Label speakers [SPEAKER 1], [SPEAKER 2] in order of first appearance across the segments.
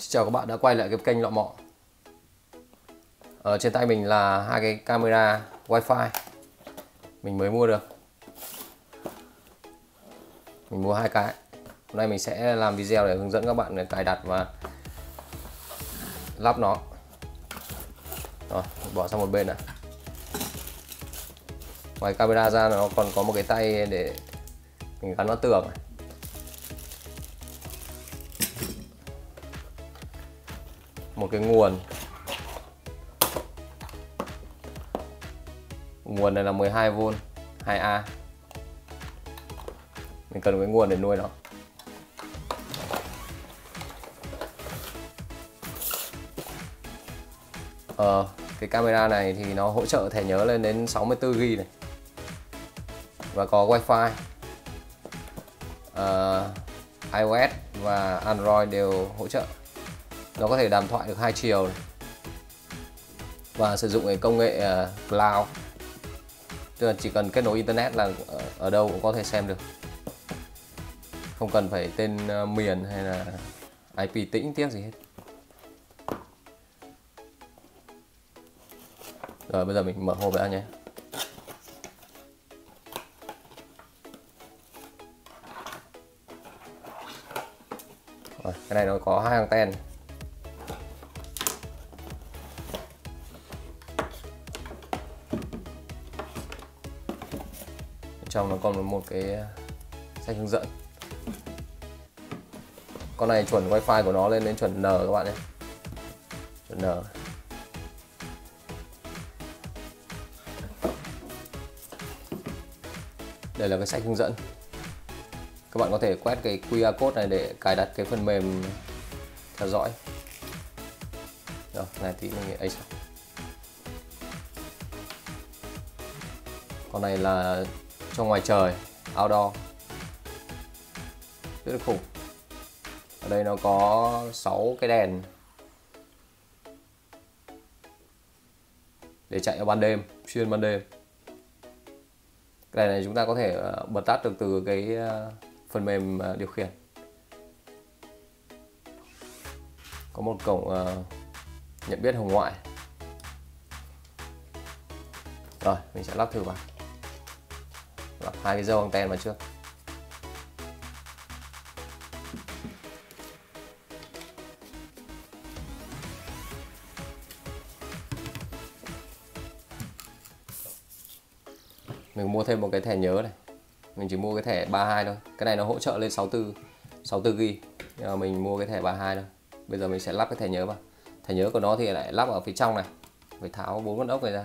[SPEAKER 1] Chào các bạn đã quay lại cái kênh Lọ Mọ. Ở trên tay mình là hai cái camera Wi-Fi mình mới mua được. Mình mua hai cái. Hôm nay mình sẽ làm video để hướng dẫn các bạn cài đặt và lắp nó. Rồi, bỏ sang một bên này. Ngoài camera ra nó còn có một cái tay để mình gắn vào tường này. Một cái nguồn này là 12V 2A. Mình cần cái nguồn để nuôi nó. Cái camera này thì nó hỗ trợ thẻ nhớ lên đến 64GB này và có Wi-Fi, iOS và Android đều hỗ trợ. Nó có thể đàm thoại được 2 chiều này. Và sử dụng cái công nghệ cloud, tức là chỉ cần kết nối internet là ở đâu cũng có thể xem được, không cần phải tên miền hay là IP tĩnh tiếc gì hết. Rồi bây giờ mình mở hộp ra nhé. Rồi, cái này nó có hai anten. Trong nó còn một cái sách hướng dẫn. Con này chuẩn Wi-Fi của nó lên đến chuẩn N các bạn nhé, chuẩn N. Đây là cái sách hướng dẫn. Các bạn có thể quét cái QR code này để cài đặt cái phần mềm theo dõi. Rồi, này tí mình ấy xong. Con này là cho ngoài trời, outdoor, rất là khủng. Ở đây nó có 6 cái đèn để chạy ở ban đêm, xuyên ban đêm. Cái này chúng ta có thể bật tắt được từ cái phần mềm điều khiển. Có một cổng nhận biết hồng ngoại. Rồi, mình sẽ lắp thử vào. Lắp hai cái dâu anten vào trước. Mình mua thêm một cái thẻ nhớ này. Mình chỉ mua cái thẻ 32 thôi. Cái này nó hỗ trợ lên 64GB. Nhưng mà mình mua cái thẻ 32 thôi. Bây giờ mình sẽ lắp cái thẻ nhớ vào. Thẻ nhớ của nó thì lại lắp ở phía trong này. Phải tháo 4 con ốc này ra.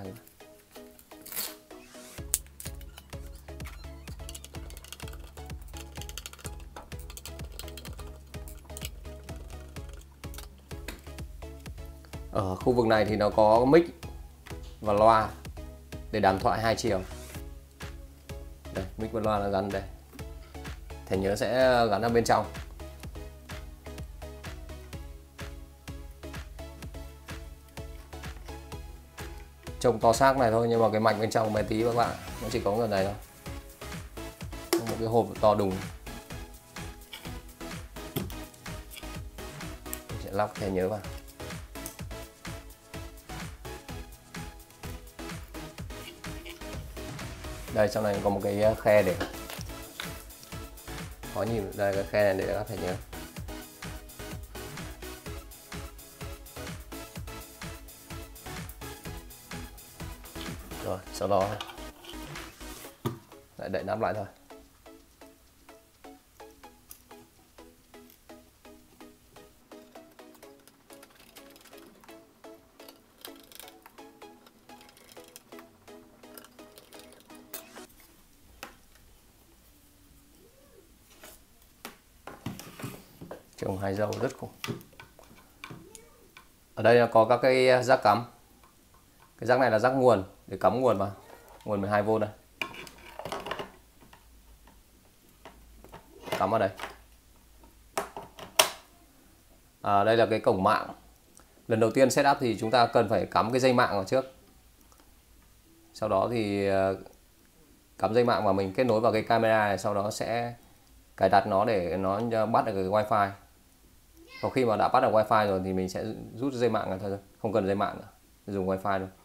[SPEAKER 1] Ở khu vực này thì nó có mic và loa để đàm thoại 2 chiều. Đây, mic và loa là gắn đây. Thẻ nhớ sẽ gắn ở bên trong. Trông to xác này thôi nhưng mà cái mạch bên trong bé tí các bạn, nó chỉ có gần này thôi. Một cái hộp to đùng. Mình sẽ lắp thẻ nhớ vào. Đây, trong này có một cái khe để khó nhìn. Đây, cái khe này để lắp thẻ nhớ. Rồi, sau đó lại đậy nắp lại thôi. Trồng hai dâu rất khủng. Ở đây là có các cái jack cắm. Cái jack này là jack nguồn để cắm nguồn vào, nguồn 12V này. Cắm vào đây. Đây là cái cổng mạng. Lần đầu tiên setup thì chúng ta cần phải cắm cái dây mạng vào trước. Sau đó thì cắm dây mạng vào, mình kết nối vào cái camera này, sau đó sẽ cài đặt nó để nó bắt được cái wifi. Còn khi mà đã bắt được wifi rồi thì mình sẽ rút dây mạng ra thôi, không cần dây mạng nữa, dùng wifi thôi.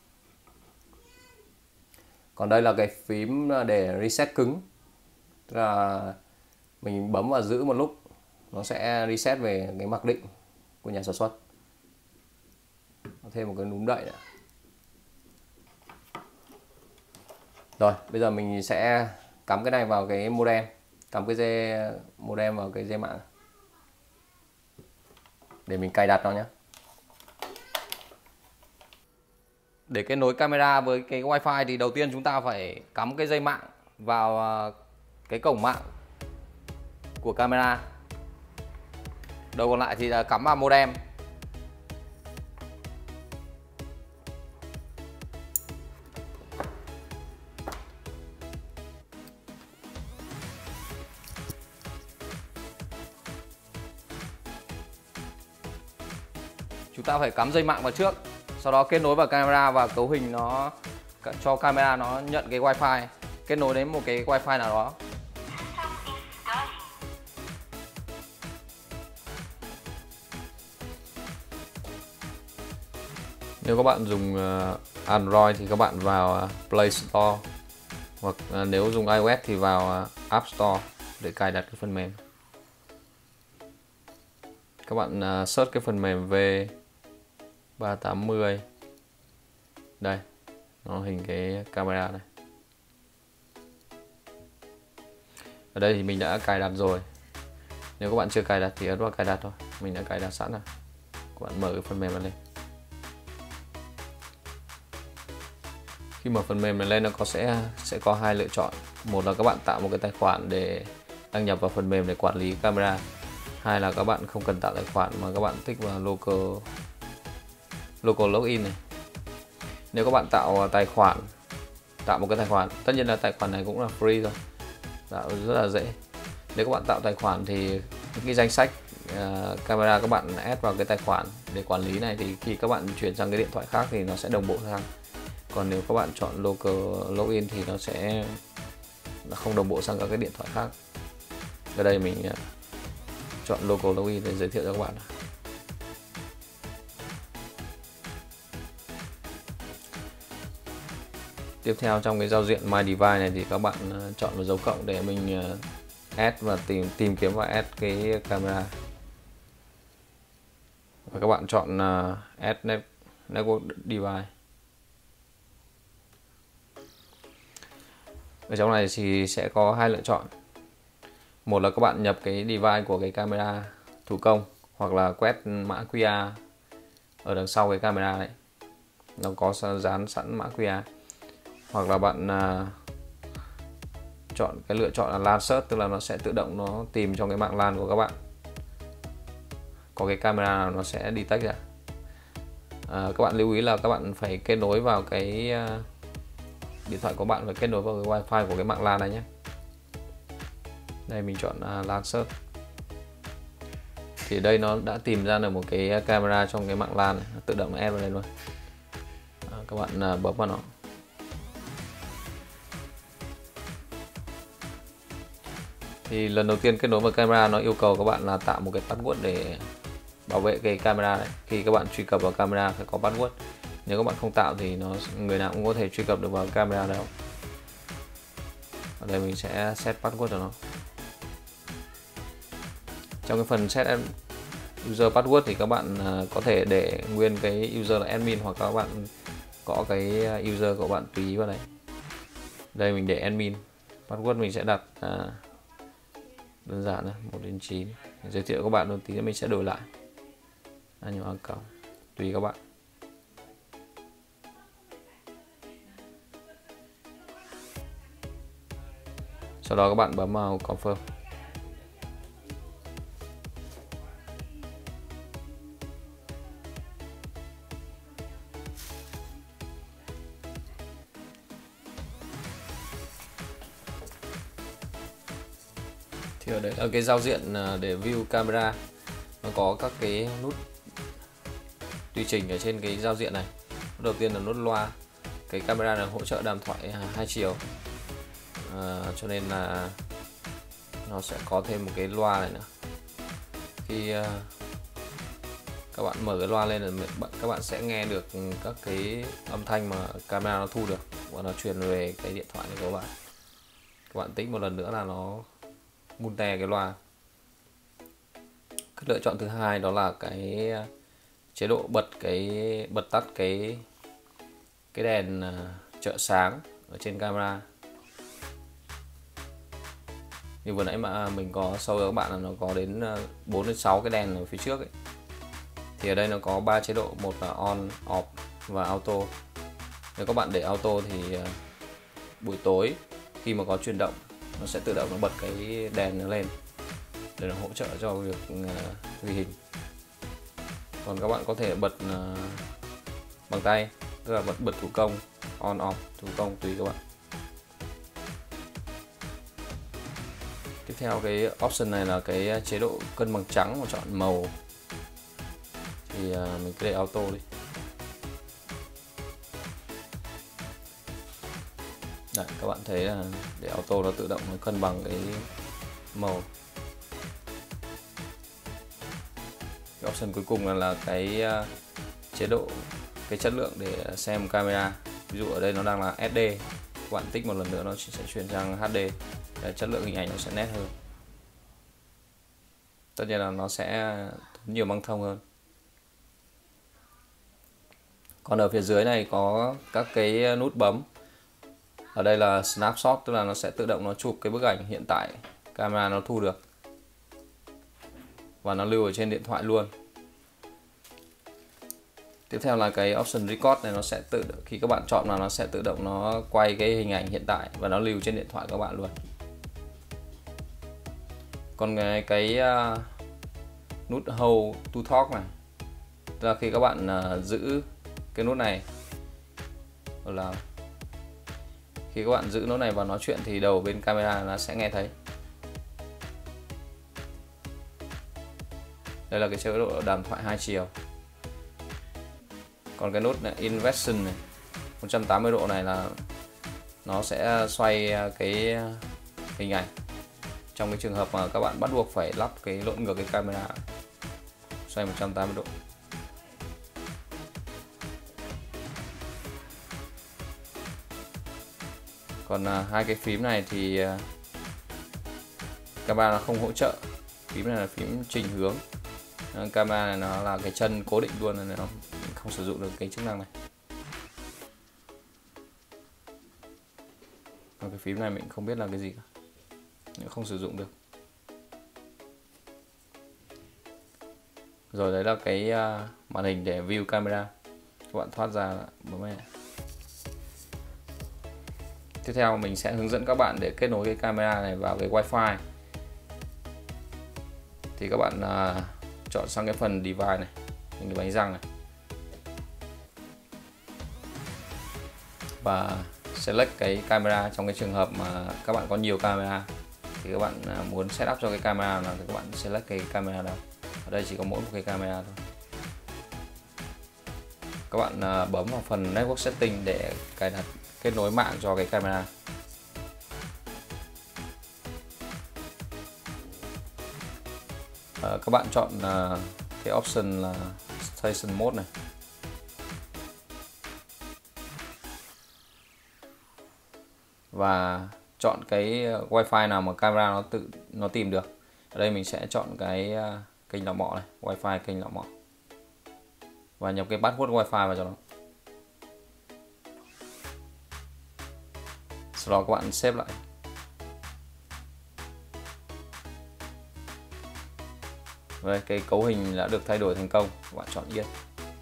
[SPEAKER 1] Còn đây là cái phím để reset cứng, tức là mình bấm và giữ một lúc nó sẽ reset về cái mặc định của nhà sản xuất. Có thêm một cái núm đậy nữa. Rồi bây giờ mình sẽ cắm cái này vào cái modem, cắm cái dây modem vào cái dây mạng để mình cài đặt nó nhé. Để kết nối camera với cái wifi thì đầu tiên chúng ta phải cắm cái dây mạng vào cái cổng mạng của camera. Đầu còn lại thì là cắm vào modem. Chúng ta phải cắm dây mạng vào trước, sau đó kết nối vào camera và cấu hình nó cho camera nó nhận cái wifi, kết nối đến một cái wifi nào đó. Nếu các bạn dùng Android thì các bạn vào Play Store, hoặc nếu dùng iOS thì vào App Store để cài đặt cái phần mềm. Các bạn search cái phần mềm V380. Đây, nó hình cái camera này. Ở đây thì mình đã cài đặt rồi. Nếu các bạn chưa cài đặt thì ấn vào cài đặt thôi. Mình đã cài đặt sẵn rồi. Các bạn mở cái phần mềm này lên. Khi mở phần mềm này lên, nó sẽ có hai lựa chọn. Một là các bạn tạo một cái tài khoản để đăng nhập vào phần mềm để quản lý camera. Hai là các bạn không cần tạo tài khoản mà các bạn thích vào local login này. Nếu các bạn tạo một cái tài khoản, tất nhiên là tài khoản này cũng là free rồi, tạo rất là dễ. Nếu các bạn tạo tài khoản thì những cái danh sách camera các bạn add vào cái tài khoản để quản lý này, thì khi các bạn chuyển sang cái điện thoại khác thì nó sẽ đồng bộ sang. Còn nếu các bạn chọn local login thì nó sẽ không đồng bộ sang các cái điện thoại khác. Ở đây mình chọn local login để giới thiệu cho các bạn. Tiếp theo trong cái giao diện My Device này thì các bạn chọn vào dấu cộng để mình add và tìm kiếm và add cái camera. Và các bạn chọn add network device. Ở trong này thì sẽ có hai lựa chọn. Một là các bạn nhập cái device của cái camera thủ công, hoặc là quét mã QR ở đằng sau cái camera này, nó có dán sẵn mã QR. Hoặc là bạn chọn cái lựa chọn là LAN search, tức là nó sẽ tự động nó tìm trong cái mạng LAN của các bạn có cái camera nào nó sẽ detect ra. Các bạn lưu ý là các bạn phải kết nối vào cái điện thoại của bạn, phải kết nối vào cái wifi của cái mạng LAN này nhé. Đây mình chọn LAN search. Thì đây nó đã tìm ra được một cái camera trong cái mạng LAN này, nó tự động nó add vào đây luôn. Các bạn bấm vào nó. Thì lần đầu tiên kết nối với camera nó yêu cầu các bạn là tạo một cái password để bảo vệ cái camera này. Khi các bạn truy cập vào camera phải có password. Nếu các bạn không tạo thì người nào cũng có thể truy cập được vào camera đâu. Ở đây mình sẽ set password cho nó. Trong cái phần set user password thì các bạn có thể để nguyên cái user là admin, hoặc các bạn có cái user của bạn tùy ý vào đấy. Đây mình để admin. Password mình sẽ đặt đơn giản này, 1 đến 9. Giới thiệu các bạn một tí mình sẽ đổi lại. A cộng tùy các bạn. Sau đó các bạn bấm vào confirm. Thì ở đây là cái giao diện để view camera, nó có các cái nút tùy chỉnh ở trên cái giao diện này. Đầu tiên là nút loa. Cái camera này hỗ trợ đàm thoại hai chiều, cho nên là nó sẽ có thêm một cái loa này nữa. Khi các bạn mở cái loa lên là các bạn sẽ nghe được các cái âm thanh mà camera nó thu được và nó truyền về cái điện thoại này của các bạn. Các bạn tích một lần nữa là nó multi cái loa. Cái lựa chọn thứ hai đó là cái chế độ bật tắt cái đèn trợ sáng ở trên camera. Như vừa nãy mà mình có show cho các bạn là nó có đến 4 đến 6 cái đèn ở phía trước ấy. Thì ở đây nó có 3 chế độ, một là on, off và auto. Nếu các bạn để auto thì buổi tối khi mà có chuyển động nó sẽ tự động nó bật cái đèn nó lên để nó hỗ trợ cho việc ghi hình. Còn các bạn có thể bật bằng tay, tức là bật thủ công, on off thủ công tùy các bạn. Tiếp theo cái option này là cái chế độ cân bằng trắng và chọn màu. Thì mình cứ để auto đi. Đấy, các bạn thấy là để auto nó tự động nó cân bằng cái màu. Cái option cuối cùng là cái chế độ cái chất lượng để xem camera. Ví dụ ở đây nó đang là SD, các bạn tích một lần nữa nó sẽ chuyển sang HD. Để chất lượng hình ảnh nó sẽ nét hơn. Tất nhiên là nó sẽ tốn nhiều băng thông hơn. Còn ở phía dưới này có các cái nút bấm. Ở đây là snapshot, tức là nó sẽ tự động nó chụp cái bức ảnh hiện tại camera nó thu được và nó lưu ở trên điện thoại luôn. Tiếp theo là cái option record này, nó sẽ khi các bạn chọn là nó sẽ tự động nó quay cái hình ảnh hiện tại và nó lưu trên điện thoại các bạn luôn. Còn cái nút hold to talk này, tức là khi các bạn giữ cái nút này là khi các bạn giữ nút này và nói chuyện thì đầu bên camera nó sẽ nghe thấy. Đây là cái chế độ đàm thoại 2 chiều. Còn cái nút này inversion này 180 độ này là nó sẽ xoay cái hình ảnh trong cái trường hợp mà các bạn bắt buộc phải lắp cái lộn ngược cái camera, xoay 180 độ. Còn hai cái phím này thì camera nó không hỗ trợ. Phím này là phím chỉnh hướng. Camera này nó là cái chân cố định luôn, nên nó không sử dụng được cái chức năng này. Còn cái phím này mình không biết là cái gì cả, không sử dụng được. Rồi đấy là cái màn hình để view camera. Các bạn thoát ra bấm này. Tiếp theo mình sẽ hướng dẫn các bạn để kết nối cái camera này vào cái Wi-Fi. Thì các bạn chọn sang cái phần device này, cái bánh răng này, và select cái camera. Trong cái trường hợp mà các bạn có nhiều camera thì các bạn muốn setup cho cái camera nào thì các bạn select cái camera đó. Ở đây chỉ có mỗi một cái camera thôi. Các bạn bấm vào phần network setting để cài đặt kết nối mạng cho cái camera. Các bạn chọn cái option là station mode này. Và chọn cái Wi-Fi nào mà camera nó tìm được. Ở đây mình sẽ chọn cái kênh lọc mọ này, Wi-Fi kênh lọc mọ. Và nhập cái password Wi-Fi vào cho nó. Sau đó các bạn save lại. Đây, cái cấu hình đã được thay đổi thành công. Các bạn chọn yên.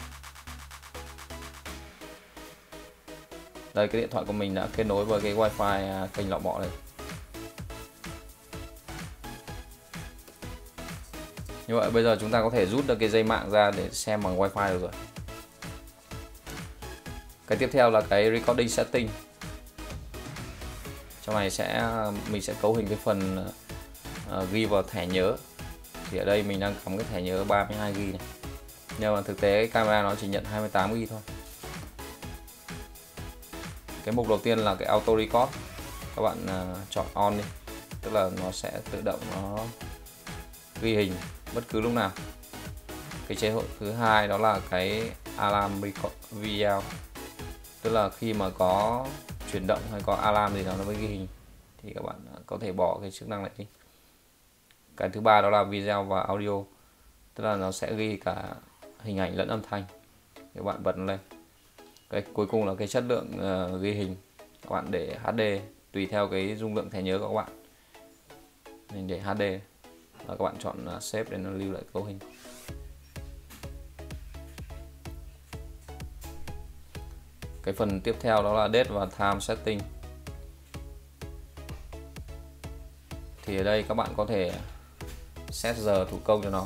[SPEAKER 1] Đây, cái điện thoại của mình đã kết nối với cái Wi-Fi kênh lọc mọ này. Như vậy bây giờ chúng ta có thể rút được cái dây mạng ra để xem bằng Wi-Fi được rồi. Cái tiếp theo là cái recording setting. Trong này mình sẽ cấu hình cái phần ghi vào thẻ nhớ. Thì ở đây mình đang cắm cái thẻ nhớ 32GB này. Nhưng mà thực tế cái camera nó chỉ nhận 28GB thôi. Cái mục đầu tiên là cái auto record. Các bạn chọn on đi. Tức là nó sẽ tự động nó ghi hình bất cứ lúc nào. Cái chế độ thứ hai đó là cái alarm video, tức là khi mà có chuyển động hay có alarm gì đó nó mới ghi hình thì các bạn có thể bỏ cái chức năng này đi. Cái thứ ba đó là video và audio, tức là nó sẽ ghi cả hình ảnh lẫn âm thanh, các bạn bật nó lên. Cái cuối cùng là cái chất lượng ghi hình, các bạn để HD tùy theo cái dung lượng thẻ nhớ của các bạn, mình để HD và các bạn chọn save để nó lưu lại cấu hình. Cái phần tiếp theo đó là date và time setting. Thì ở đây các bạn có thể set giờ thủ công cho nó,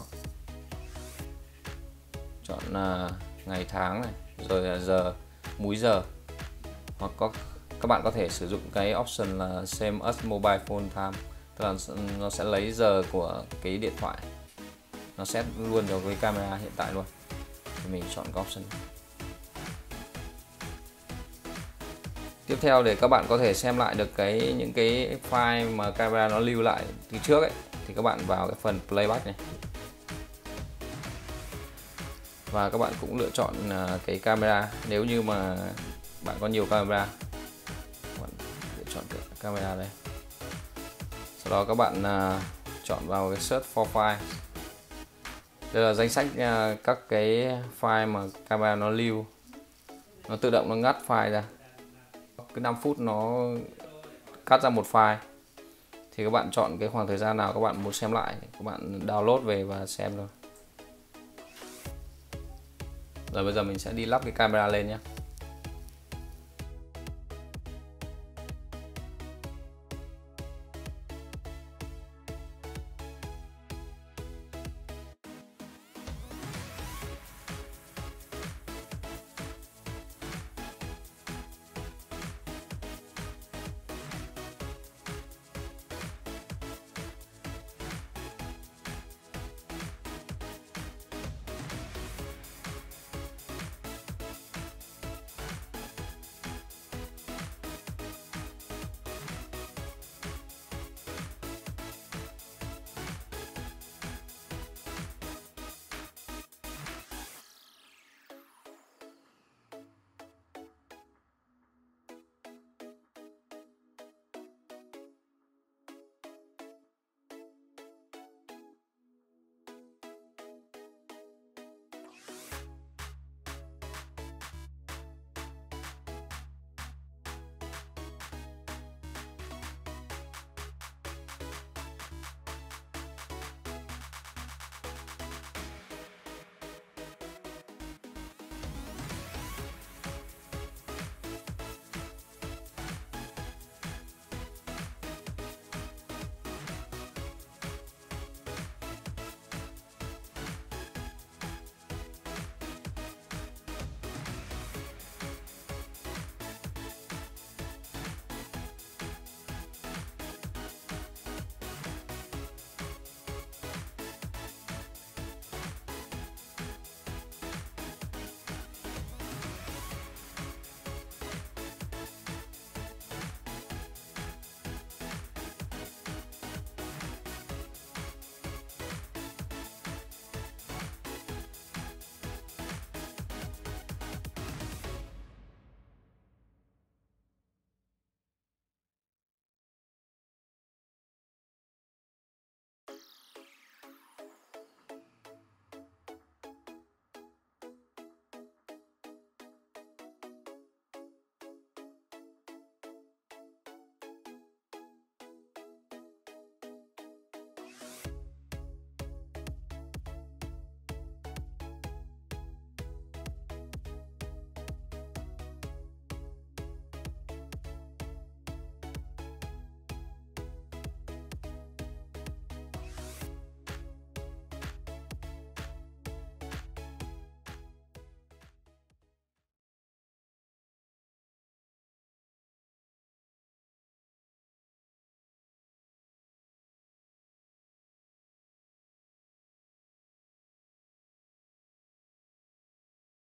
[SPEAKER 1] chọn ngày tháng này, rồi giờ, múi giờ, hoặc các bạn có thể sử dụng cái option là same as mobile phone time, tức là nó sẽ lấy giờ của cái điện thoại, nó set luôn cho cái camera hiện tại luôn. Thì mình chọn cái option này. Tiếp theo để các bạn có thể xem lại được những cái file mà camera nó lưu lại từ trước ấy, thì các bạn vào cái phần playback này và các bạn cũng lựa chọn cái camera. Nếu như mà bạn có nhiều camera, các bạn lựa chọn cái camera đây. Sau đó các bạn chọn vào cái search for file. Đây là danh sách các cái file mà camera nó lưu, nó tự động nó ngắt file ra. Cứ 5 phút nó cắt ra một file, thì các bạn chọn cái khoảng thời gian nào các bạn muốn xem lại, các bạn download về và xem thôi. Rồi bây giờ mình sẽ đi lắp cái camera lên nhé.